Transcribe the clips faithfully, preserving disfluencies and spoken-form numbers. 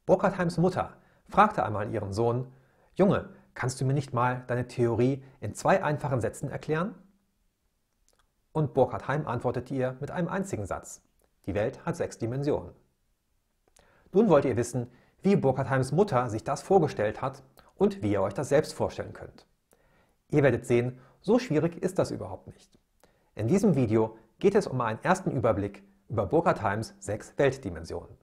Burkhard-Heims Mutter fragte einmal ihren Sohn: Junge, kannst du mir nicht mal deine Theorie in zwei einfachen Sätzen erklären? Und Burkhard-Heim antwortete ihr mit einem einzigen Satz: Die Welt hat sechs Dimensionen. Nun wollt ihr wissen, wie Burkhard-Heims Mutter sich das vorgestellt hat und wie ihr euch das selbst vorstellen könnt. Ihr werdet sehen, so schwierig ist das überhaupt nicht. In diesem Video geht es um einen ersten Überblick über Burkhard-Heims sechs Weltdimensionen.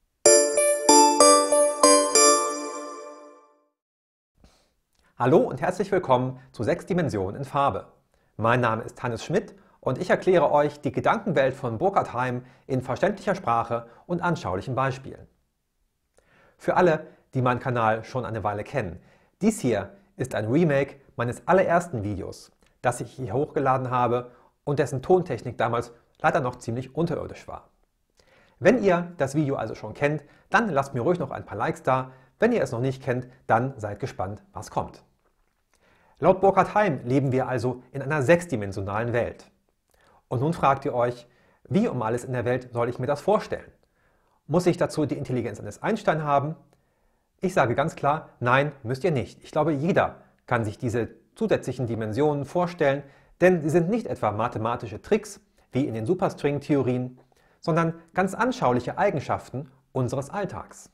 Hallo und herzlich willkommen zu sechs Dimensionen in Farbe. Mein Name ist Hannes Schmidt und ich erkläre euch die Gedankenwelt von Burkhard-Heim in verständlicher Sprache und anschaulichen Beispielen. Für alle, die meinen Kanal schon eine Weile kennen, dies hier ist ein Remake meines allerersten Videos, das ich hier hochgeladen habe und dessen Tontechnik damals leider noch ziemlich unterirdisch war. Wenn ihr das Video also schon kennt, dann lasst mir ruhig noch ein paar Likes da. Wenn ihr es noch nicht kennt, dann seid gespannt, was kommt. Laut Burkhard-Heim leben wir also in einer sechsdimensionalen Welt. Und nun fragt ihr euch, wie um alles in der Welt soll ich mir das vorstellen? Muss ich dazu die Intelligenz eines Einstein haben? Ich sage ganz klar, nein, müsst ihr nicht. Ich glaube, jeder kann sich diese zusätzlichen Dimensionen vorstellen, denn sie sind nicht etwa mathematische Tricks, wie in den Superstring-Theorien, sondern ganz anschauliche Eigenschaften unseres Alltags.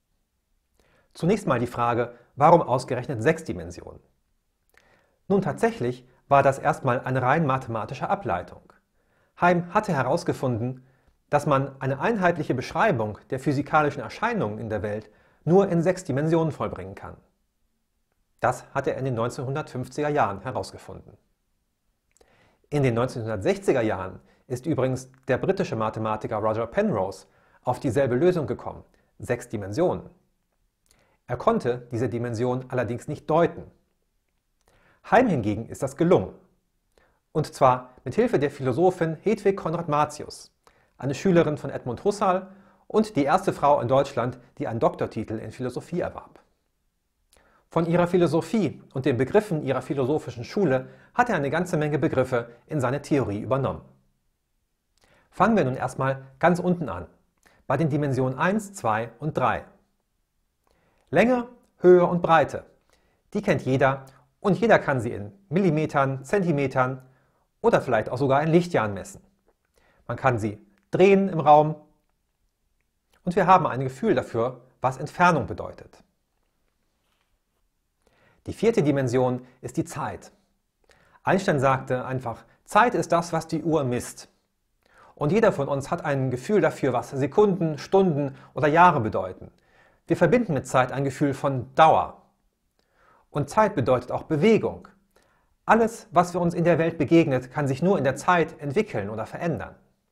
Zunächst mal die Frage, warum ausgerechnet sechs Dimensionen? Nun, tatsächlich war das erstmal eine rein mathematische Ableitung. Heim hatte herausgefunden, dass man eine einheitliche Beschreibung der physikalischen Erscheinungen in der Welt nur in sechs Dimensionen vollbringen kann. Das hat er in den neunzehnhundertfünfziger Jahren herausgefunden. In den neunzehnhundertsechziger Jahren ist übrigens der britische Mathematiker Roger Penrose auf dieselbe Lösung gekommen, sechs Dimensionen. Er konnte diese Dimension allerdings nicht deuten. Heim hingegen ist das gelungen. Und zwar mit Hilfe der Philosophin Hedwig Konrad Martius, eine Schülerin von Edmund Husserl und die erste Frau in Deutschland, die einen Doktortitel in Philosophie erwarb. Von ihrer Philosophie und den Begriffen ihrer philosophischen Schule hat er eine ganze Menge Begriffe in seine Theorie übernommen. Fangen wir nun erstmal ganz unten an, bei den Dimensionen eins, zwei und drei. Länge, Höhe und Breite, die kennt jeder und jeder kann sie in Millimetern, Zentimetern oder vielleicht auch sogar in Lichtjahren messen. Man kann sie drehen im Raum und wir haben ein Gefühl dafür, was Entfernung bedeutet. Die vierte Dimension ist die Zeit. Einstein sagte einfach, Zeit ist das, was die Uhr misst. Und jeder von uns hat ein Gefühl dafür, was Sekunden, Stunden oder Jahre bedeuten. Wir verbinden mit Zeit ein Gefühl von Dauer. Und Zeit bedeutet auch Bewegung. Alles, was für uns in der Welt begegnet, kann sich nur in der Zeit entwickeln oder verändern.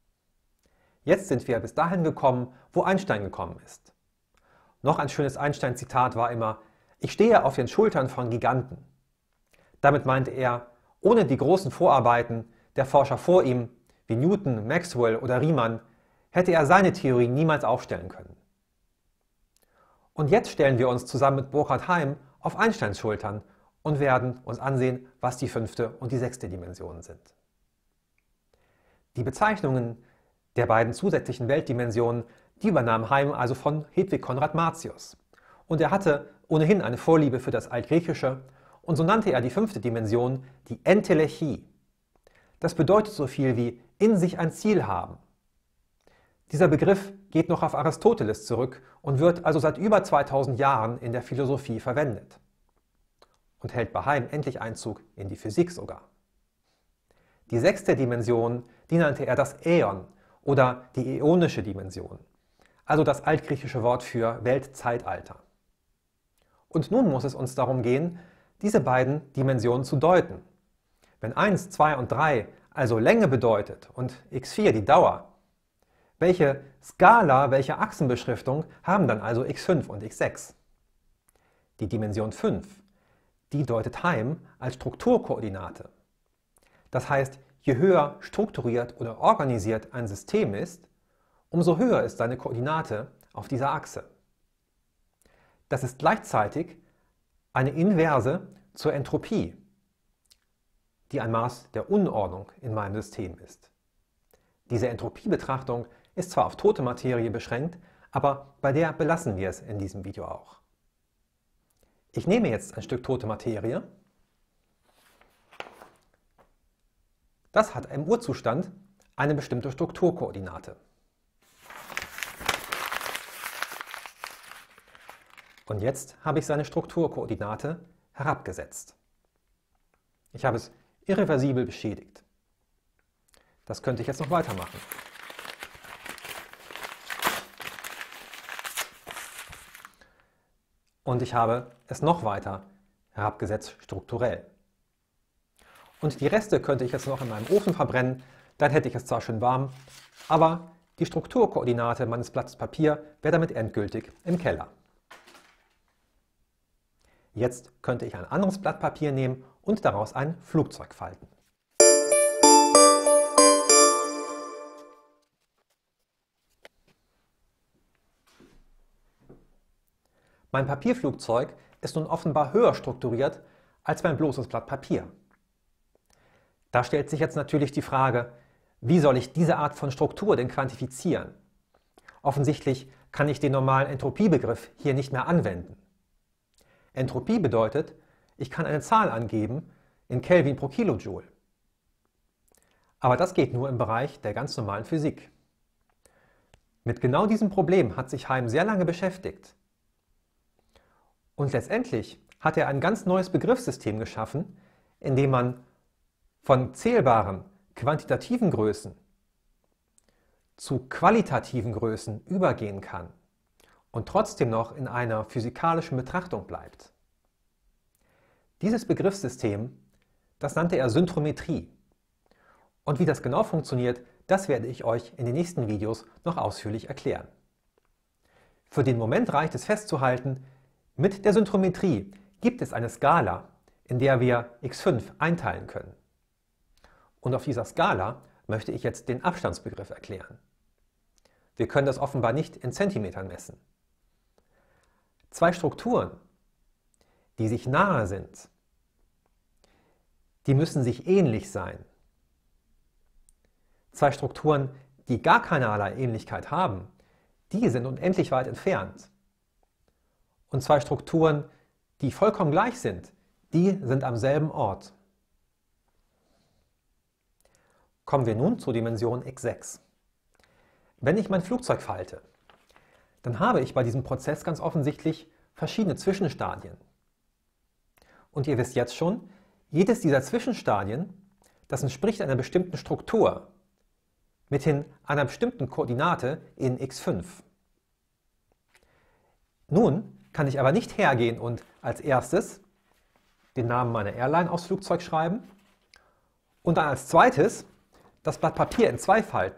Jetzt sind wir bis dahin gekommen, wo Einstein gekommen ist. Noch ein schönes Einstein-Zitat war immer: Ich stehe auf den Schultern von Giganten. Damit meinte er, ohne die großen Vorarbeiten der Forscher vor ihm, wie Newton, Maxwell oder Riemann, hätte er seine Theorie niemals aufstellen können. Und jetzt stellen wir uns zusammen mit Burkhard-Heim auf Einsteins Schultern und werden uns ansehen, was die fünfte und die sechste Dimension sind. Die Bezeichnungen der beiden zusätzlichen Weltdimensionen, die übernahm Heim also von Hedwig Konrad Martius. Und er hatte ohnehin eine Vorliebe für das Altgriechische und so nannte er die fünfte Dimension die Entelechie. Das bedeutet so viel wie in sich ein Ziel haben. Dieser Begriff geht noch auf Aristoteles zurück und wird also seit über zweitausend Jahren in der Philosophie verwendet. Und hält bei Heim endlich Einzug in die Physik sogar. Die sechste Dimension, die nannte er das Äon oder die äonische Dimension, also das altgriechische Wort für Weltzeitalter. Und nun muss es uns darum gehen, diese beiden Dimensionen zu deuten. Wenn eins, zwei und drei also Länge bedeutet und x vier die Dauer, welche Skala, welche Achsenbeschriftung haben dann also x fünf und x sechs? Die Dimension fünf, die deutet Heim als Strukturkoordinate. Das heißt, je höher strukturiert oder organisiert ein System ist, umso höher ist seine Koordinate auf dieser Achse. Das ist gleichzeitig eine Inverse zur Entropie, die ein Maß der Unordnung in meinem System ist. Diese Entropiebetrachtung ist zwar auf tote Materie beschränkt, aber bei der belassen wir es in diesem Video auch. Ich nehme jetzt ein Stück tote Materie. Das hat im Urzustand eine bestimmte Strukturkoordinate. Und jetzt habe ich seine Strukturkoordinate herabgesetzt. Ich habe es irreversibel beschädigt. Das könnte ich jetzt noch weitermachen. Und ich habe es noch weiter herabgesetzt strukturell. Und die Reste könnte ich jetzt noch in meinem Ofen verbrennen, dann hätte ich es zwar schön warm, aber die Strukturkoordinate meines Blattes Papier wäre damit endgültig im Keller. Jetzt könnte ich ein anderes Blatt Papier nehmen und daraus ein Flugzeug falten. Mein Papierflugzeug ist nun offenbar höher strukturiert als mein bloßes Blatt Papier. Da stellt sich jetzt natürlich die Frage, wie soll ich diese Art von Struktur denn quantifizieren? Offensichtlich kann ich den normalen Entropiebegriff hier nicht mehr anwenden. Entropie bedeutet, ich kann eine Zahl angeben in Kelvin pro Kilojoule. Aber das geht nur im Bereich der ganz normalen Physik. Mit genau diesem Problem hat sich Heim sehr lange beschäftigt. Und letztendlich hat er ein ganz neues Begriffssystem geschaffen, in dem man von zählbaren, quantitativen Größen zu qualitativen Größen übergehen kann und trotzdem noch in einer physikalischen Betrachtung bleibt. Dieses Begriffssystem, das nannte er Synchrometrie. Und wie das genau funktioniert, das werde ich euch in den nächsten Videos noch ausführlich erklären. Für den Moment reicht es festzuhalten, mit der Synchrometrie gibt es eine Skala, in der wir x fünf einteilen können. Und auf dieser Skala möchte ich jetzt den Abstandsbegriff erklären. Wir können das offenbar nicht in Zentimetern messen. Zwei Strukturen, die sich nahe sind, die müssen sich ähnlich sein. Zwei Strukturen, die gar keinerlei Ähnlichkeit haben, die sind unendlich weit entfernt. Und zwei Strukturen, die vollkommen gleich sind, die sind am selben Ort. Kommen wir nun zur Dimension x sechs. Wenn ich mein Flugzeug falte, dann habe ich bei diesem Prozess ganz offensichtlich verschiedene Zwischenstadien. Und ihr wisst jetzt schon, jedes dieser Zwischenstadien, das entspricht einer bestimmten Struktur, mithin einer bestimmten Koordinate in x fünf. Nun kann ich aber nicht hergehen und als erstes den Namen meiner Airline aufs Flugzeug schreiben und dann als zweites das Blatt Papier in zwei falten.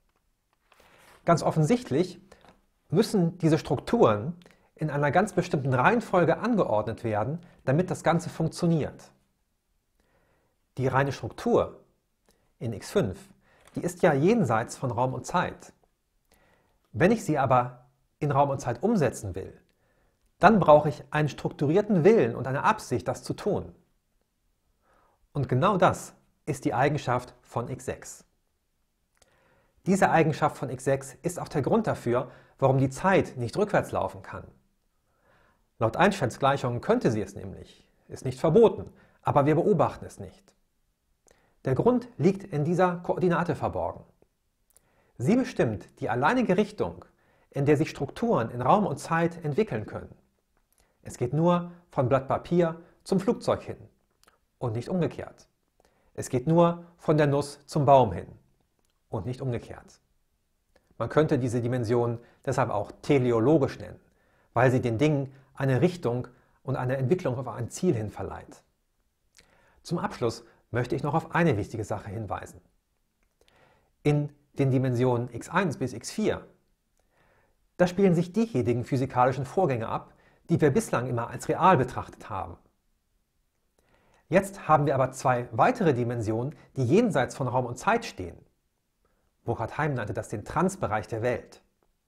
Ganz offensichtlich müssen diese Strukturen in einer ganz bestimmten Reihenfolge angeordnet werden, damit das Ganze funktioniert. Die reine Struktur in x fünf, die ist ja jenseits von Raum und Zeit. Wenn ich sie aber in Raum und Zeit umsetzen will, dann brauche ich einen strukturierten Willen und eine Absicht, das zu tun. Und genau das ist die Eigenschaft von x sechs. Diese Eigenschaft von x sechs ist auch der Grund dafür, warum die Zeit nicht rückwärts laufen kann. Laut Einsteins Gleichungen könnte sie es nämlich, ist nicht verboten, aber wir beobachten es nicht. Der Grund liegt in dieser Koordinate verborgen. Sie bestimmt die alleinige Richtung, in der sich Strukturen in Raum und Zeit entwickeln können. Es geht nur von Blatt Papier zum Flugzeug hin und nicht umgekehrt. Es geht nur von der Nuss zum Baum hin und nicht umgekehrt. Man könnte diese Dimension deshalb auch teleologisch nennen, weil sie den Dingen eine Richtung und eine Entwicklung auf ein Ziel hin verleiht. Zum Abschluss möchte ich noch auf eine wichtige Sache hinweisen. In den Dimensionen x eins bis x vier, da spielen sich diejenigen physikalischen Vorgänge ab, die wir bislang immer als real betrachtet haben. Jetzt haben wir aber zwei weitere Dimensionen, die jenseits von Raum und Zeit stehen. Burkhard Heim nannte das den Transbereich der Welt.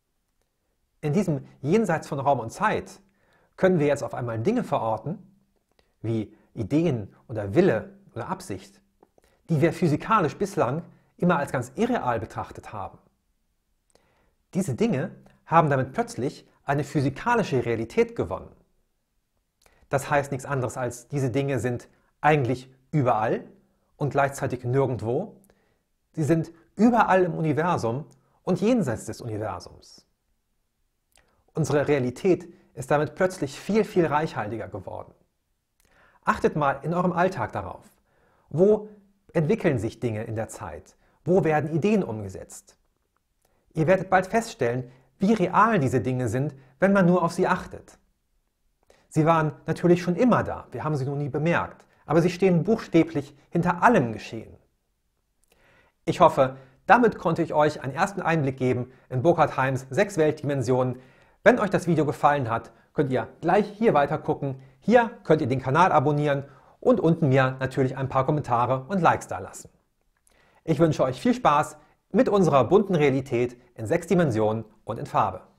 In diesem Jenseits von Raum und Zeit können wir jetzt auf einmal Dinge verorten, wie Ideen oder Wille oder Absicht, die wir physikalisch bislang immer als ganz irreal betrachtet haben. Diese Dinge haben damit plötzlich eine physikalische Realität gewonnen. Das heißt nichts anderes als, diese Dinge sind eigentlich überall und gleichzeitig nirgendwo. Sie sind überall im Universum und jenseits des Universums. Unsere Realität ist damit plötzlich viel, viel reichhaltiger geworden. Achtet mal in eurem Alltag darauf. Wo entwickeln sich Dinge in der Zeit? Wo werden Ideen umgesetzt? Ihr werdet bald feststellen, wie real diese Dinge sind, wenn man nur auf sie achtet. Sie waren natürlich schon immer da, wir haben sie nur nie bemerkt, aber sie stehen buchstäblich hinter allem Geschehen. Ich hoffe, damit konnte ich euch einen ersten Einblick geben in Burkhard Heims sechs Weltdimensionen. Wenn euch das Video gefallen hat, könnt ihr gleich hier weiter gucken. Hier könnt ihr den Kanal abonnieren und unten mir natürlich ein paar Kommentare und Likes da lassen. Ich wünsche euch viel Spaß mit unserer bunten Realität in sechs Dimensionen und in Farbe.